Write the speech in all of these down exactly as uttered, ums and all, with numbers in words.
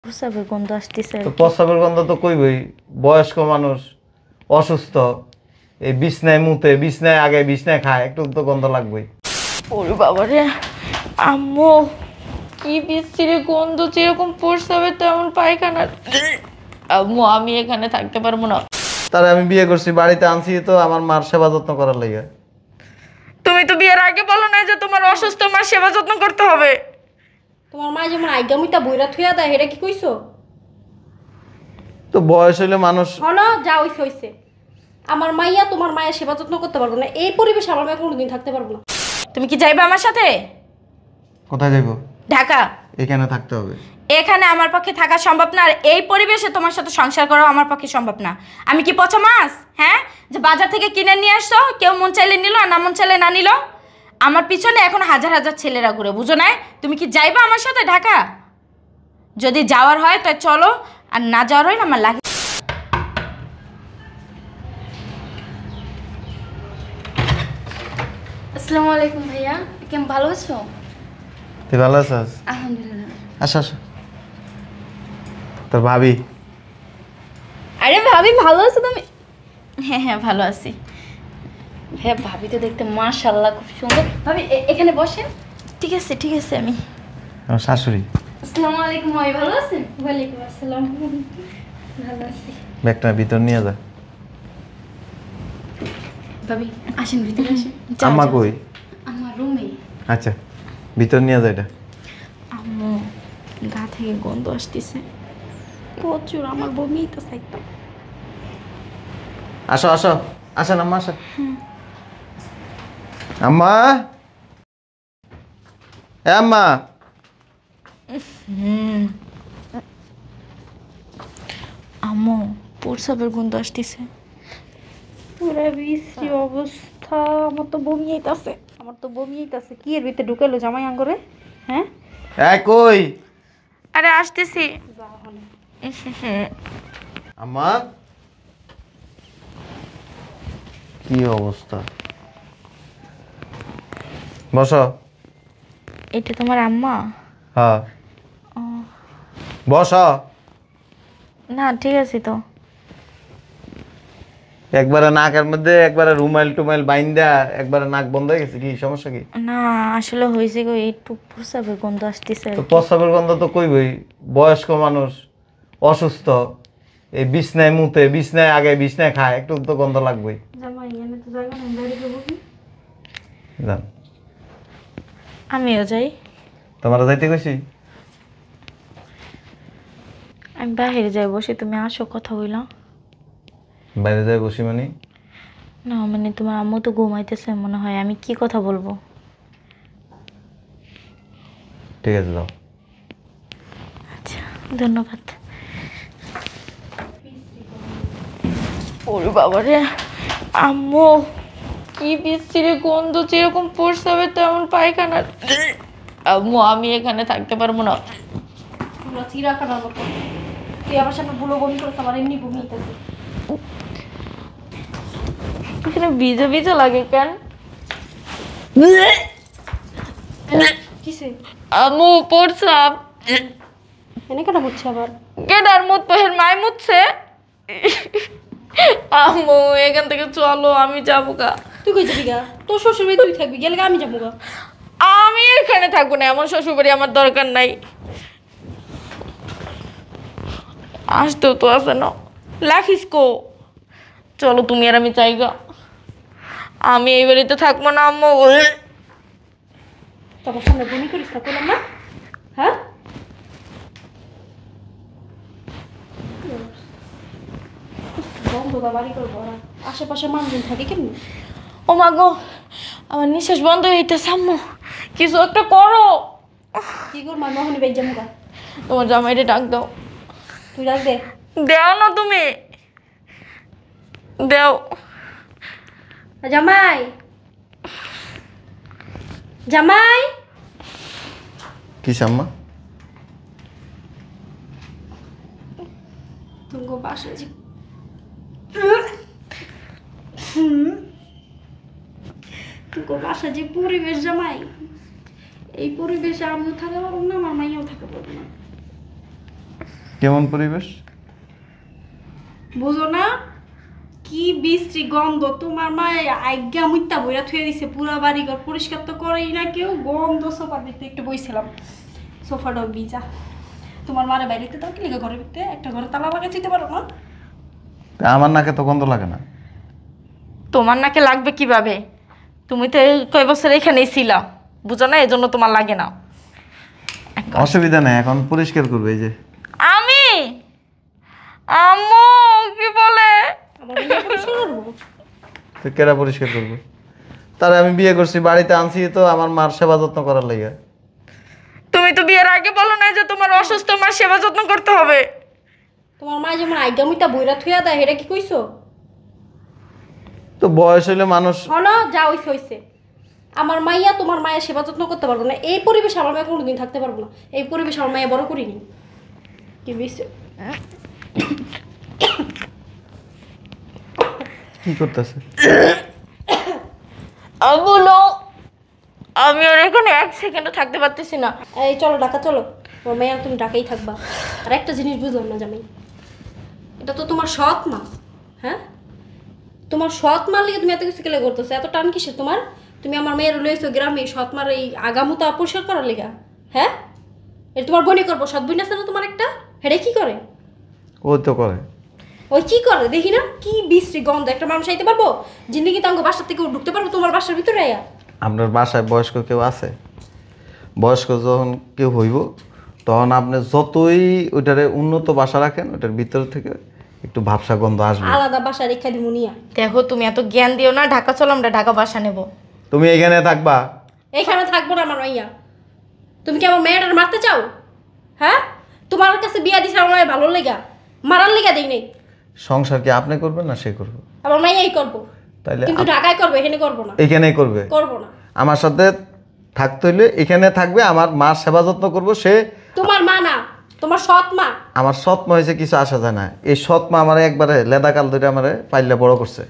প্রস্রাবের গন্ধ আসতেছে। তো প্রস্রাবের গন্ধ তো কইবই, বয়স্ক মানুষ অসুস্থ, এই বিছনায় মুতে, বিছনায় আগে বিছনায় খায়, একটু তো গন্ধ লাগবেই। ওরে বাবা রে, আম্মু কি বিশ্রী গন্ধ, যেরকম প্রস্রাবে তেমন পায়খানা। আম্মু আমি এখানে থাকতে পারবো না। তারে আমি বিয়ে করছি, বাড়িতে আনছি তো আমার মার সেবা যত্ন করার লাগে। তুমি তো বিয়ের আগে বলো না যে তোমার অসুস্থ মার সেবা যত্ন করতে হবে। তোমার মা যেমন আইগামিটা বইরা থুয়া দেয়, এটা কি কইছো? তো বয়স হইলে মানুষ হলো যা হইছে হইছে। আমার মাইয়া তোমার মায়ের সেবা যত্ন করতে পারবো না, এই পরিবেশে আমার মেয়ে কোনোদিন থাকতে পারবো না। তুমি কি যাইবে আমার সাথে? কোথায় যাইব? ঢাকা। এখানে থাকতে হবে? এখানে আমার পক্ষে থাকা সম্ভব না, আর এই পরিবেশে তোমার সাথে সংসার করা আমার পক্ষে সম্ভব না। আমি কি পচা মাছ, হ্যাঁ, যে বাজার থেকে কিনে নিয়ে আসছো, কেউ মন চাইলে নিল আর না মন চাইলে না নিল? আমার পিছনে এখন হাজার হাজার ছেলেরা ঘুরে, বুঝো না? তুমি কি যাইবা আমার সাথে ঢাকা? যদি যাওয়ার হয় তাই চলো, আর না যাওয়ার হয় না আমার লাগে। আসসালামু আলাইকুম ভাইয়া, কেমন ভালো আছো? তুই ভালো আছিস? আলহামদুলিল্লাহ। আসো আসো। তোর ভাবি? আরে ভাবি ভালো আছো তুমি? হ্যাঁ হ্যাঁ ভালো আছি। হ্যাঁ ভাবি তো দেখতে মাশাআল্লাহ খুব সুন্দর। ভাবি এ- এখানে বসেন। ঠিক আছে ঠিক আছে। আমি আমার শাশুড়ি। আসসালামু আলাইকুম, ভাই ভালো আছেন? ওয়ালাইকুম আসসালাম। ভালো আছি। ব্যাগটা ভিতর নিয়ে যা। ভাবি আসেন ভিতরে আসেন। যাও, আম্মা যাও। কই? আমার রুমে। আচ্ছা, ভিতর নিয়ে যা এটা। আম্মু গা থেকে গন্ধ আসতেছে প্রচুর, আমার বমি তো একদম। আসো আসো, আসেন আম্মা আসেন। আম্মা, এ আম্মা। হুম আম্মু প্রস্রাবের গন্ধ আসতেছে। পুরা বিশ্রী অবস্থা, আমার তো বমি আইতাছে, আমার তো বমি আইতাছে। কি এর ভিতরে ঢুকাইলো জামাই আঙ্গরে? হ্যাঁ এই কই? আরে আসতেছি। আম্মা, কি অবস্থা? বসো। এটা তোমার আম্মা? হ্যাঁ বসো। না ঠিক আছে তো। একবারে নাকের মধ্যে একবারে রুমাইল টুমাইল বাইন্দা একবারে নাক বন্ধ হয়ে গেছে, কি সমস্যা কি? না আসলে হয়েছে গো, একটু প্রস্রাবের গন্ধ আসতেছে আর তো কি। প্রস্রাবের গন্ধ তো কইবই, বয়স্ক মানুষ অসুস্থ, এই বিছনায় মুতে, বিছনায় আগে বিছনায় খায়, একটু তো গন্ধ লাগবেই। জামাই এনে তো জায়গা নেই, বাইরে যাবো কি? জান, আমিও যাই। তোমারা যাইতে কইছি? আমি বাইরে যাই বসে, তুমি আসো কথা বললাম। বাইরে যাই বসি মানে? না মানে তোমার আম্মু তো ঘুমাইতেছে মনে হয়, আমি কি কথা বলবো? ঠিক আছে যাও। আচ্ছা ধন্যবাদ। ওরে বাবা রে, আম্মু কি বিশ্রী গন্ধ, যেরকম প্রস্রাবে তেমন পায়খানা। আম্মু আমি এখানে থাকতে পারবো না। পুরা চিড়াখানার মতো। তুই আমার সামনে বুলো বমি করছ, আমার এমনি বমি আইতাছে। এখানে ভিজে ভিজে লাগে কেন? কিসে? আম্মু প্রস্রাব। এনে কেন হচ্ছে আবার? কেডার মুত পেহের মাই মুতছে। আম্মু এখান থেকে চলো, আমি যাবো গা। তুই কই যাবি গা? তোর শ্বশুর বাড়ি তুই থাকবি, গেলে গা আমি যাবো গা। আমি এখানে থাকবো না, এমন শ্বশুরবাড়ি আমার দরকার নাই। আসতেও তো আছে না, লাখিস কো। চলো তুমি আর আমি চাই গা, আমি এই বাড়িতে থাকবো না আম্মু। তোমার সামনে বমি করিস না, করলাম না? হ্যাঁ বন্ধ বা বাড়ি করবো, আর আশেপাশে মানুষজন থাকে কেমনি? ও মা গো, আমার নিঃশ্বাস বন্ধ হইতেছে। আম্মু কিছু একটা করো। কি করবো আমি ওখানে বেজ যাবো গা। তোমার জামাইরে ডাক দাও। তুই ডাক দে। দেও না তুমি, দেও। জামাই, জামাই। কি আম্মা? তুমি বাসা যে তুমি বাসা যে পরিবেশ জামাই, এই পরিবেশে আমিও থাকতে পারবো না, আমার মাইয়াও থাকতে পারবো না। কেমন পরিবেশ? বুঝো না কি বিশ্রী গন্ধ। তোমার মা আজ্ঞা মুইতা বইরা থুয়ে দিছে পুরা বাড়ি ঘর পরিষ্কার তো করেই না কেউ। গন্ধ সোফার ভিতরে একটু বইছিলাম, সোফাটাও ভিজা। তোমার মারে বাইরেতে দাও কি লেগে ঘরের ভিতরে? একটা ঘরে তালা লাগাই দিতে পারো না? তা আমার নাকে তো গন্ধ লাগে না। তোমার নাকে লাগবে কিভাবে? তুমি তো এই কয় বছর এখানেই ছিলা, বুঝো না, এজন্য তোমার লাগে না। অসুবিধা নেই, এখন পরিষ্কার করবে। এই যে আমি আম্মু কি বলে? আমার বিয়ে পরিষ্কার করবো? তো কেরা পরিষ্কার করবে? তারে আমি বিয়ে করছি, বাড়িতে আনছি তো আমার মার সেবা যত্ন করার লাগে। তুমি তো বিয়ের আগে বলো না যে তোমার অসুস্থ মার সেবা যত্ন করতে হবে। তোমার মা যেমন আজ্ঞা মুইতা বইরা থুয়া দেয়, এটা কি কইছো? তো বয়স হইলে মানুষ। হলো যা হইছে হইছে। আমার মাইয়া তোমার মায়ের সেবা যত্ন করতে পারবো না। এই পরিবেশে আমার মায়ের কোনোদিন থাকতে পারবো না। এই পরিবেশে আমার মায়ের বড় করিনি। কি বিশ্রী কি করতেছে? বলো, আমি আর এখানে এক সেকেন্ডও থাকতে পারতেছি না। এই চলো ঢাকা চলো। তোমার মাইয়া তুমি ঢাকাই থাকবা। আর একটা জিনিস বুঝলাম না জামাই, এটা তো তোমার সৎ মা। হ্যাঁ, তোমার সৎ মার লিগে তুমি এত কিছু কেলে করতেছো? এত টান কিসে তোমার? তুমি আমার মেয়ের লইছো গ্রামে সৎ মার এই আগামুতা পরিষ্কার করার লিগা? হ্যাঁ, এটা তোমার বোনই করবো। সৎ বোন আছে না তোমার একটা? হেডে কি করে? ও তো করে। ওই কি করে দেখি না? কি বিশ্রী গন্ধ। একটা মানুষ আইতে পারবো জিন্দগি তাঙ্গ বাসার থেকে ঢুকতে পারবো তোমার বাসার ভিতরে আয়া? আপনার বাসায় বয়স্ক কেউ আছে? বয়স্ক যখন কেউ হইব তখন আপনি যতই ওইটারে উন্নত বাসা রাখেন, ওটার ভিতর থেকে একটু ভাবসা গন্ধ আসবে। আলাদা বাসা রেখা দিব নিয়া। দেখো তুমি এত জ্ঞান দিও না। ঢাকা চলো, আমরা ঢাকা বাসা নেব। তুমি এখানে থাকবা? এইখানে থাকবো না আমার মাইয়া। তুমি কি আমার মেয়েটার মারতে চাও? হ্যাঁ, তোমার কাছে বিয়া দিছে আমার মায়ের ভালো লেগা, মারার লেগা দেই নেই। সংসার কি আপনি করবেন না সে করবে? আমার মাইয়াই করবো, তাইলে কিন্তু আপ- ঢাকায় করবো, এখানে করবো না। এখানেই করবে। করবো না। আমার সাথে থাকতে হইলে এখানে থাকবে, আমার মার সেবা যত্ন করবো। সে তোমার মা না, তোমার সৎ মা। আমার সৎ মা হয়েছে কিছু আসা যায় না। এই সৎ মা আমার একবারে লেদা কাল ধরে আমার পাইলে বড় করছে।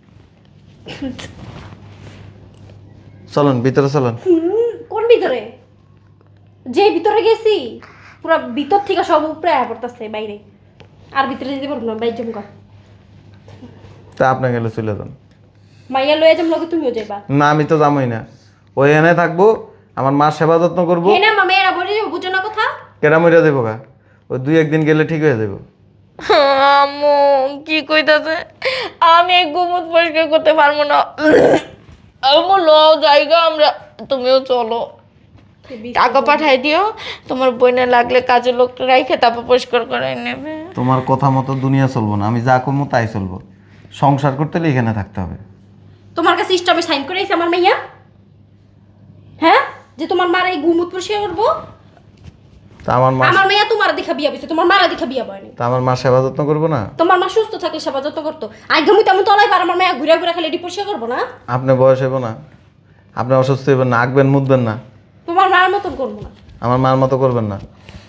চলুন ভিতরে চলুন। হুম, কোন ভিতরে? যে ভিতরে গেছি পুরো ভিতর থেকে সব উপরে আয়া পড়তেছে বাইরে। আর ভিতরে যেতে পারবো না, বাইর জমকা। তা আপনি গেলে চলে যান। মাইয়া লয়ে যাম লগে তুমিও যাইবা। না আমি তো যাবোই না, ওই এনে থাকবো, আমার মার সেবা যত্ন করবো। হে না মা, মেয়েরা বলে যাবো, বুঝো না কথা? কেটা মরিয়া দেবো গা, ওই দুই একদিন গেলে ঠিক হয়ে যাবো। আম্মু কি কইতাছে? আমি এই গুমুত পরিষ্কার করতে পারবো না। আম্মু লও জায়গা, আমরা তুমিও চলো। টাকা পাঠাই দিও, তোমার বোনের লাগলে কাজের লোক রাইখে তারপর পরিষ্কার করাই নেবে। তোমার কথা মতো দুনিয়া চলবো না, আমি যা করবো তাই চলবো। সংসার করতে হলে এখানে থাকতে হবে। তোমার কাছে ইস্টামে সাইন করে আইছে আমার মাইয়া? হ্যাঁ, যে তোমার মার এই গুমুত পরিষ্কার করবো? তা আমার মা আমার মাইয়া তোমার দেখা বিয়া বইছে, তোমার মারা দেখা বিয়া বয়নি। তা আমার মা সেবা যত্ন করবো না? তোমার মা সুস্থ থাকলে সেবা যত্ন করতো। আগে আমি তেমন তলাই পার, আমার মাইয়া ঘুরে ঘুরে খালি এটি পরিষ্কার করবো না? আপনি বয়স হইব না, আপনি অসুস্থ হইবেন না, আঁকবেন মুদবেন না, তোমার মার মতন করবো না। আমার মার মতো করবেন না।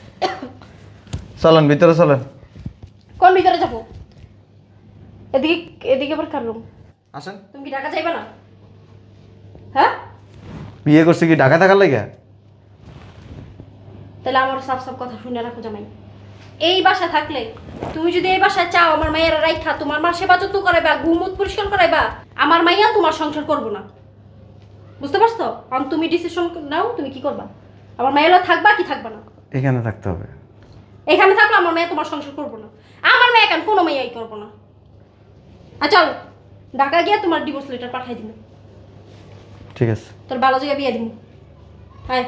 চলেন ভিতরে চলেন। কোন ভিতরে যাবো? এদিকে এদিকে আবার কার রুম? আসেন। তুমি কি ঢাকা যাইবে না? হ্যাঁ, বিয়ে করছি কি ঢাকা থাকার লাগে? তাহলে আমার সাফ সাফ কথা শুনে রাখো জামাই। এই বাসা থাকলে তুমি যদি এই বাসায় চাও আমার মাইয়ারা রাইখা তোমার মা সেবা যত্ন করাইবা, গুমুত পরিষ্কার করাইবা, আমার মাইয়া তোমার সংসার করবো না। বুঝতে পারছো? কারণ তুমি ডিসিশন নাও, তুমি কি করবা। আমার মাইয়ারা থাকবা কি থাকবা না? এখানে থাকতে হবে। এখানে থাকলে আমার মেয়ে তোমার সংসার করবো না। আমার মেয়ে কেন কোনো মেয়েই করবো না। আর চল ঢাকা গিয়ে তোমার ডিভোর্স লেটার পাঠাই দিব। ঠিক আছে তোর ভালো জায়গায় বিয়ে দিব। হ্যাঁ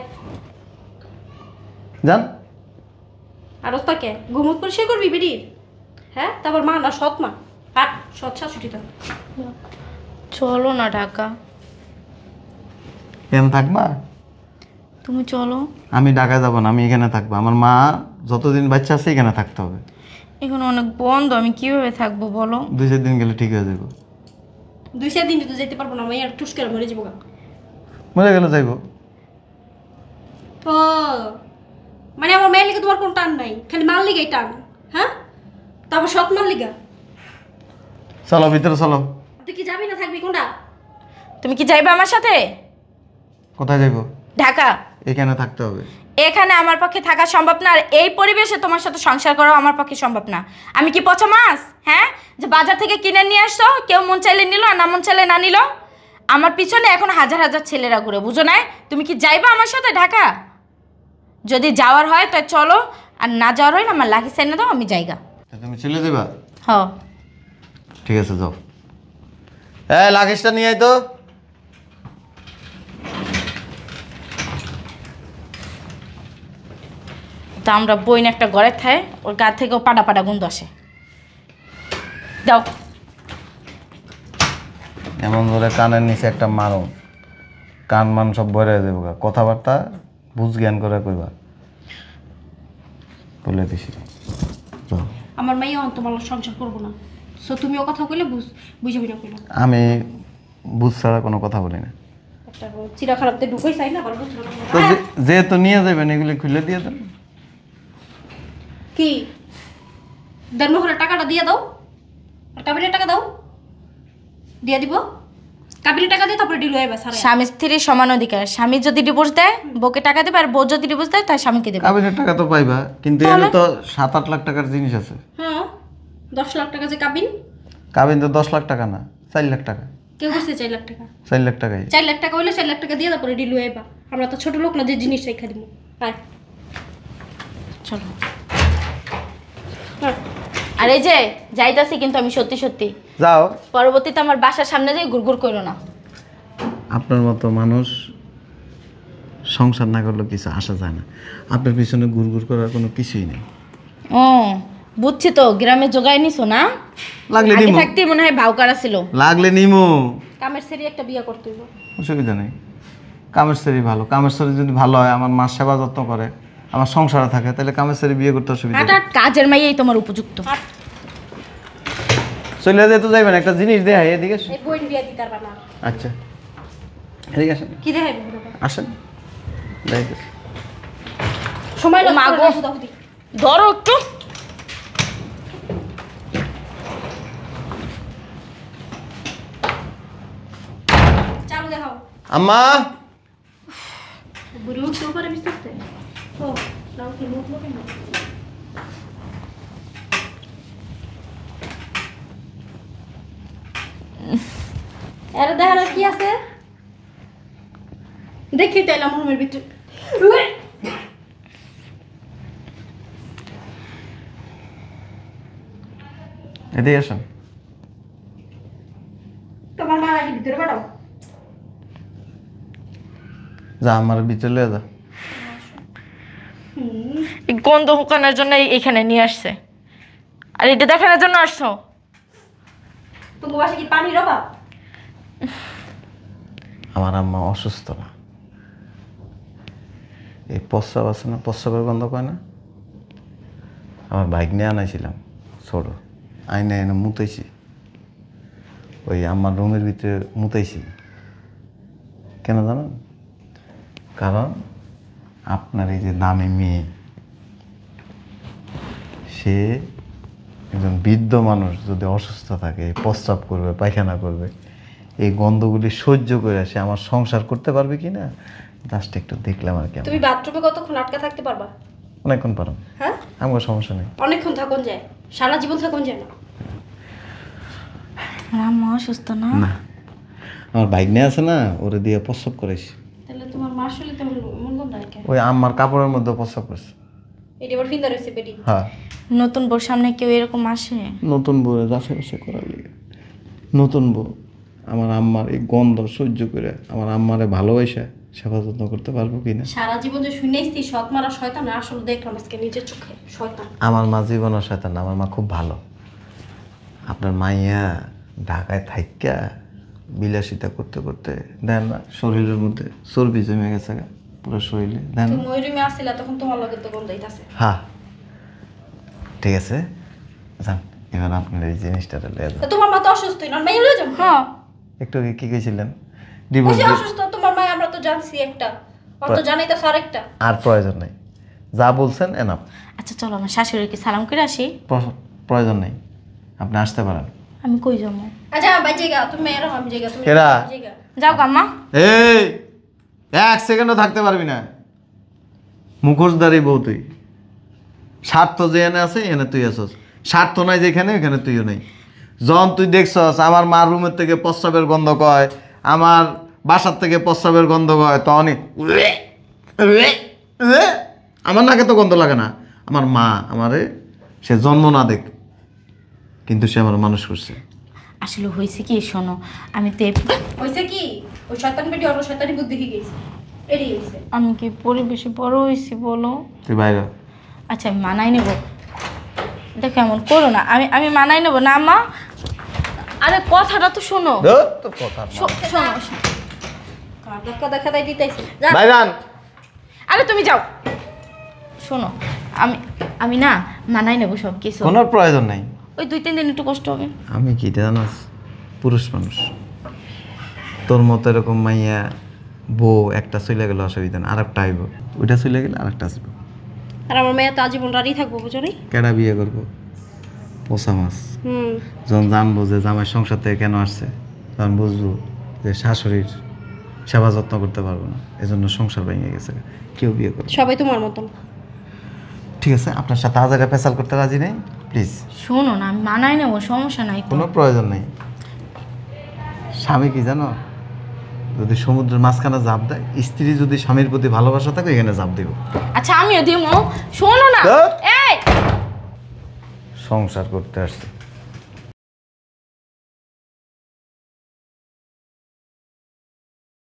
যান। আর ওস্তাকে ঘুমুত পরিষ্কার করবি বেরিয়ে? হ্যাঁ, তারপর মা না সৎ মা, হাট সৎ শাশুড়ি তো। চলো না ঢাকা, এখানে থাকবা? তুমি চলো। আমি ঢাকায় যাবো না, আমি এখানে থাকবো। আমার মা যতদিন বাচ্চা আছে এখানে থাকতে হবে। এখানে অনেক বন্ধ, আমি কিভাবে থাকবো বলো? দুই চার দিন গেলে ঠিক হয়ে যাবো। দুই চার দিন তো যেতে পারবো না, আমি আর টুস করে মরে যাবো গা। মরে গেলে যাইবো। ও মানে আমার মেয়ের লিগে তোমার কোনো টান নাই, খালি মার লিগাই টান? হ্যাঁ, তারপর সৎ মার লিগা? চলো ভিতরে চলো। তুই কি যাবি না থাকবি কোনটা? তুমি কি যাইবে আমার সাথে? কোথায় যাইবো? ঢাকা। এখানে থাকতে হবে। এখানে আমার পক্ষে থাকা সম্ভব না, আর এই পরিবেশে তোমার সাথে সংসার করাও আমার পক্ষে সম্ভব না। আমি কি পচা মাছ, হ্যাঁ, যে বাজার থেকে কিনে নিয়ে আসছো, কেউ মন চাইলে নিল আর না মন চাইলে না নিল? আমার পিছনে এখন হাজার হাজার ছেলেরা ঘুরে, বুঝো না? তুমি কি যাইবা আমার সাথে ঢাকা? যদি যাওয়ার হয় তাই চলো, আর না যাওয়ার হয় না আমার লাঠি চাই না দাও, আমি যাইগা। তুমি চলে যাবা? হ, ঠিক আছে, যাও। হ্যাঁ, লাগেজটা নিয়ে আয় তো। তা আমরা বইন একটা ঘরে থাই, ওর গা থেকেও পাডা পাডা গন্ধ আসে। দাও। এমন ধরে কানের নিচে একটা মারো, কান মান সব ভরে দেবো। কথাবার্তা বুঝ জ্ঞান করে কইবা, বলে দিছি। যাও। আমার মাইয়া তোমার সংসার করবো না, সো তুমি ও কথা কইলে বুঝ বুঝাবি না কইলো। আমি বুঝ ছাড়া কোনো কথা বলি না। একটা চিরা খারাপতে ঢুকাই চাই না, আবার বুঝলো না। তো যে- যেহেতু নিয়ে যাবেন এগুলি খুলে দিয়ে দেন। কি দেড়মোহরের টাকাটা দিয়ে দাও, আর কাবিনের টাকা দাও, দিয়ে দিব। কাবিনের টাকা দিয়ে তারপরে ডিল হয়ে সারা। স্বামী স্ত্রীর সমান অধিকার। স্বামী যদি ডিভোর্স দেয় বউকে টাকা দেবে, আর বউ যদি ডিভোর্স দেয় তার স্বামীকে দেবে। কাবিনের টাকা তো পাইবা, কিন্তু এখানে তো সাত আট লাখ টাকার জিনিস আছে। হ্যাঁ, দশ লাখ টাকা যে কাবিন, কাবিন তো দশ লাখ টাকা না, চার লাখ টাকা। কেউ করছে চার লাখ টাকা। চার লাখ টাকাই। চার লাখ টাকা হইলে চার লাখ টাকা দিয়ে তারপরে ডিল হয়ে বা। আমরা তো ছোট লোক না যে জিনিস রেখা দিব। হ্যাঁ চলো। হ্যাঁ। আর এই যে যাইতাছি কিন্তু আমি সত্যি সত্যি, যাও। পরবর্তীতে আমার বাসার সামনে যাই গুড়গুড় করো না। আপনার মতো মানুষ সংসার না করলে কিছু আসা যায় না। আপনার পিছনে ঘুরঘুর করার কোনো কিছুই নেই। ও বুঝছি, তো গ্রামে জোগায় নিছো না? লাগলে আগে নিমো, থাকতে মনে হয় ভাউকারা ছিল। লাগলে নিমো, কামের সেরি একটা বিয়ে করতে হইব। অসুবিধা নেই। কামেশ্বরী ভালো, কামেশ্বরী যদি ভালো হয়, আমার মা সেবা যত্ন করে, আমার সংসারে থাকে, তাহলে কামেশ্বরী বিয়ে করতে অসুবিধা নেই। কাজের মাইয়াই তোমার উপযুক্ত। চলে যেতে যাইবেন, একটা জিনিস দেয়া এদিকে আসেন। এই বইন বিয়ে দিতে পারবা না। আচ্ছা, এদিকে আসেন। কি দেখাইব আসেন, যাইতেছি। সময় ও মা গো। লাগবে। ধরো একটু। চালু দেখাও। আম্মা, বুড়ি উঠতে পারে বিস্তারতে। ও নাও কি মুখ মুখে না। এর দেখার কি আছে দেখি তাইলাম রুমের ভিতরে। এদিকে আসেন। তোমার মা নাকি ভিতরে পাঠাও। যা, আমার ভিতরে লয়ে যা। এই গন্ধ হুকানোর জন্য এখানে নিয়ে আসছে, আর এটা দেখানোর জন্য আসছো। তোমার বাসা কি পানির অভাব? আমার আম্মা অসুস্থ না, এই প্রস্রাব আছে না, প্রস্রাবের গন্ধ পায় না। আমার বাইক নিয়ে আনাইছিলাম ছোট, আইনে এনে মুতাইছি, ওই আমার রুমের ভিতরে মুতাইছি। কেন জানেন? কারণ আপনার এই যে দামি মেয়ে, সে একজন বৃদ্ধ মানুষ যদি অসুস্থ থাকে, প্রস্রাব করবে, পায়খানা করবে, এই গন্ধগুলি সহ্য করে সে আমার সংসার করতে পারবে কি না, জাস্ট একটু দেখলাম আর কি। তুমি বাথরুমে কতক্ষণ আটকা থাকতে পারবা? অনেকক্ষণ পারো, হ্যাঁ আমার সমস্যা নেই। অনেকক্ষণ থাকুন যায়, সারা জীবন থাকুন যায় না। আম্মা অসুস্থ না? না, আমার বাইক নিয়ে আছে না, ওরে দিয়ে প্রস্রাব করেছি। তাহলে তোমার মা আসলে তেমন মন গন্ধ হয় কেন? ওই আমার কাপড়ের মধ্যে প্রস্রাব করেছে। এটি আবার ফিন্দা রয়েছে পেটি। হ্যাঁ, নতুন বোর সামনে কেউ এরকম আসে? নতুন বউ যাচাই বাছাই করার লিগে। নতুন বউ আমার আম্মার এই গন্ধ সহ্য করে আমার আম্মারে ভালোবাসা সেবা যত্ন করতে পারবো কি না? সারা জীবন যে শুনেছি সৎ মারা শয়তান, আসলে দেখলাম আজকে নিজের চোখে শয়তান। আমার মা জীবনের শয়তান না, আমার মা খুব ভালো। আপনার মাইয়া ঢাকায় থাইকা বিলাসিতা করতে করতে দেন না, শরীরের মধ্যে চর্বি জমে গেছে গা পুরো শরীরে, দেন না? তুমি ওই রুমে আসছিলা তখন তোমার লগে তো গন্ধ হইতাছে। হ্যাঁ, ঠিক আছে, যান এবার আপনার এই জিনিসটা লয়ে যান। তো তোমার মা তো অসুস্থ, না মাইয়া লয়ে যাবো। হ্যাঁ একটু আগে কি কইছিলেন? ডিভোর্স বুঝি অসুস্থ তোমার মা, আমরা তো জানছি একটা, আর তো জানাই তো আরেকটা। আর প্রয়োজন নেই, যা বলছেন এনাফ। আচ্ছা চলো আমার শাশুড়িকে সালাম করে আসি। প্র- প্রয়োজন নেই, আপনি আসতে পারেন। আমি কই যাবো? আচ্ছা ভাই জায়গা তুমি এরো আমি জায়গা তুমি কেরা? জায়গা। যাও আম্মা। এই এক সেকেন্ডও থাকতে পারবি না। মুখোশধারী বউ তুই। স্বার্থ যে এনে আছে এনে তুই আছস, স্বার্থ নাই যেখানে ওখানে তুইও নেই। যখন তুই দেখছস আমার মার রুমের থেকে প্রস্রাবের গন্ধ কয়, আমার বাসার থেকে প্রস্রাবের গন্ধ কয়, তখনই উয়ে, উয়ে, উয়ে। আমার নাকে তো গন্ধ লাগে না। আমার মা আমারে সে জন্ম না দেখ, কিন্তু সে আমার মানুষ করছে। আসলে হয়েছে কি শোনো, আমি তো এ- হয়েছে কি ওই শয়তান বেটি অন্য শয়তানি বুদ্ধি কি গেছে এটাই হয়েছে। আমি কি পরিবেশে বড় হয়েছি বলো? তুই বাইরে হ। আচ্ছা আমি মানাই নেব, দেখো এমন করো না, আমি আমি মানাই নেব না মা। আরে কথাটা তো শোনো, ধুর, তোর কথা না। শো- শোনো শোনো। কার ধাক্কা দেখা দেয় দিতেছে যা। বাইরে আন। আরে তুমি যাও, শোনো আমি আমি না মানাই নেব সব কিছু। কোনো প্রয়োজন নাই। ওই দুই তিন দিন একটু কষ্ট হবে। আমি কি জানাস, পুরুষ মানুষ, তোর মতো এরকম মাইয়া বউ একটা চলে গেলে অসুবিধা না, আর একটা আইব, ওইটা চলে গেলে আর একটা আসবো। আর আমার মেয়ে তো আজীবন রাড়ি থাকবো বুঝো নি? কেডা বিয়ে করবো? পোষা মাছ। হুম যখন জানবো যে জামাই সংসার থেকে কেন আসছে, তখন বুঝবো যে শাশুড়ির সেবা যত্ন করতে পারবো না, এজন্য সংসার ভেঙে গেছে। কেউ বিয়ে করবে? সবাই তোমার মতন। ঠিক আছে, আপনার সাথে আজারে পেশাল করতে রাজি নেই, প্লিজ। শোনো না আমি মানাই নেব, সমস্যা নাই তো। কোনো প্রয়োজন নেই। স্বামী কি জানো, যদি সমুদ্রের মাঝখানে জাপ দেয়, স্ত্রী যদি স্বামীর প্রতি ভালোবাসা থাকে এখানে জাপ দিব। আচ্ছা আমিও দিব, শোনো না। ধ্যাৎ। এই সংসার করতে আসছে।